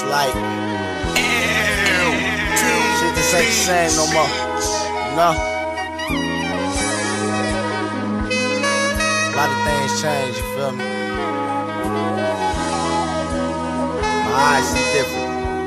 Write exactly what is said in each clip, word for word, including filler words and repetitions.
It's like, shit just ain't the same no more, you know? A lot of things change, you feel me? My eyes see different.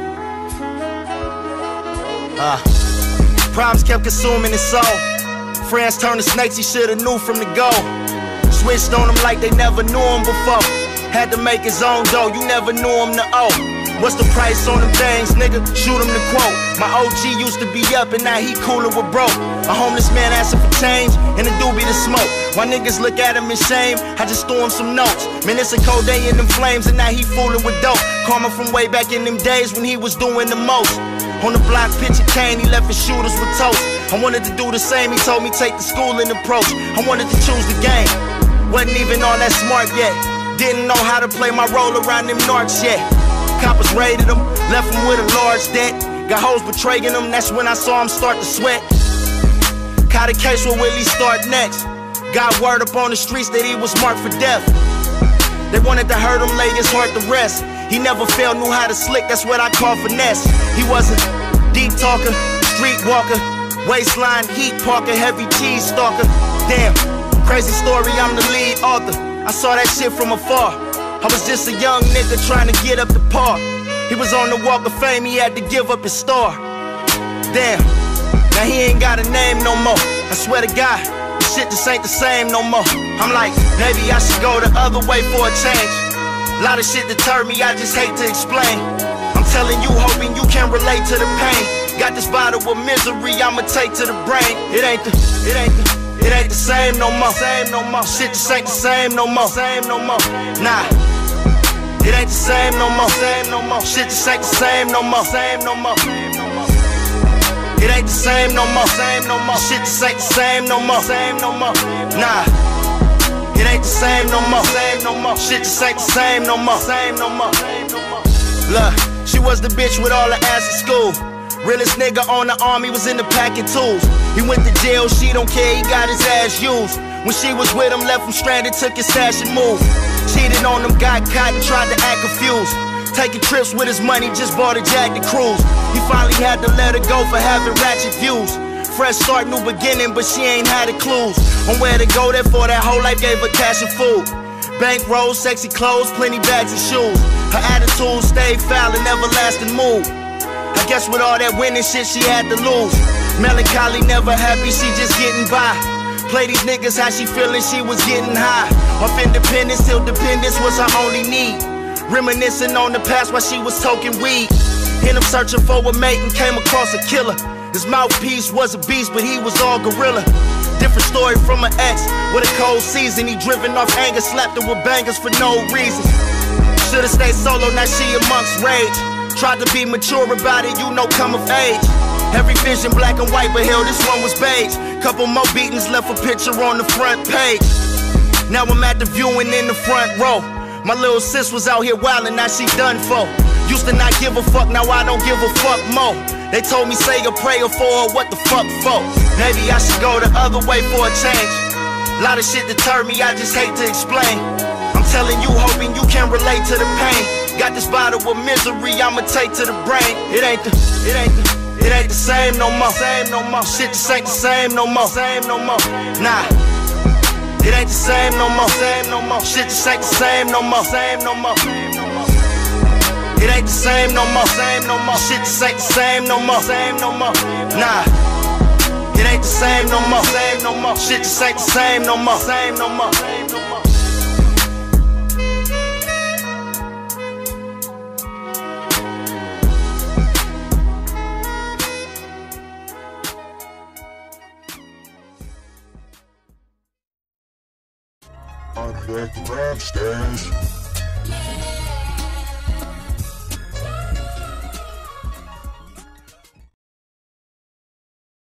Uh, Problems kept consuming his soul. Friends turned to snakes he should've knew from the go. Switched on him like they never knew him before. Had to make his own dough, you never knew him to owe. What's the price on them things, nigga? Shoot him to quote. My O G used to be up and now he coolin' with broke. A homeless man asking for change and a doobie to smoke. Why niggas look at him in shame, I just threw him some notes. Man, it's a cold day in them flames and now he foolin' with dope. Karma from way back in them days when he was doing the most. On the block, pitching cane, he left his shooters with toast. I wanted to do the same, he told me take the schooling approach. I wanted to choose the game, wasn't even all that smart yet. Didn't know how to play my role around them narcs yet. Coppers raided him, left him with a large debt. Got hoes betraying him, that's when I saw him start to sweat. Caught a case where Willie start next. Got word up on the streets that he was marked for death. They wanted to hurt him, lay his heart to rest. He never failed, knew how to slick, that's what I call finesse. He wasn't deep talker, street walker, waistline heat parker, heavy cheese stalker. Damn, crazy story, I'm the lead author. I saw that shit from afar. I was just a young nigga trying to get up to par. He was on the walk of fame, he had to give up his star. Damn, now he ain't got a name no more. I swear to God, this shit just ain't the same no more. I'm like, maybe I should go the other way for a change. A lot of shit deterred me, I just hate to explain. I'm telling you, hoping you can relate to the pain. Got this bottle of misery I'ma take to the brain. It ain't the, it ain't the, it ain't the same no more. Same no more. Shit just ain't the same no more. Same no more. Nah. It ain't the same no more. Same no more. Shit just ain't the same no more. Same no more. It ain't the same no more. Same no more. Shit just ain't the same no more. Same no more. Nah. It ain't the same no more. Same no more. Shit just ain't the same no more. Same no more. Look, she was the bitch with all the ass in school. Realest nigga on the army was in the packing tools. He went to jail, she don't care, he got his ass used. When she was with him, left him stranded, took his stash and moved. Cheated on him, got caught and tried to act confused. Taking trips with his money, just bought a jack to cruise. He finally had to let her go for having ratchet views. Fresh start, new beginning, but she ain't had the clues on where to go, therefore that whole life gave her cash and food. Bank rolls, sexy clothes, plenty bags and shoes. Her attitude stayed foul and everlasting mood. I guess with all that winning shit she had to lose. Melancholy, never happy, she just getting by. Play these niggas how she feeling, she was getting high. Off independence till dependence was her only need. Reminiscing on the past while she was toking weed. And I'm searching for a mate and came across a killer. His mouthpiece was a beast, but he was all gorilla. Different story from an ex with a cold season. He driven off anger, slapped her with bangers for no reason. Should've stayed solo, now she amongst rage. Tried to be mature about it, you know, come of age. Every vision black and white, but hell, this one was beige. Couple more beatings, left a picture on the front page. Now I'm at the viewing in the front row. My little sis was out here wildin', now she done for. Used to not give a fuck, now I don't give a fuck more. They told me say a prayer for her, what the fuck for? Maybe I should go the other way for a change. A lot of shit deterred me, I just hate to explain. I'm telling you, hoping you can relate to the pain. Got this bottle of misery I'ma take to the brain. It ain't the, it ain't the, it ain't the same no more. Same no more. Shit just ain't the same no more. Same no more. Nah. It ain't the same no more. Same no more. Shit just ain't the same no more. Same no more. It ain't the same no more. Same no more. Shit just ain't the same no more. Same no more. Nah. It ain't the same no more. Same no more. Shit just ain't the same no more. Same no more. I'm back to rap stars.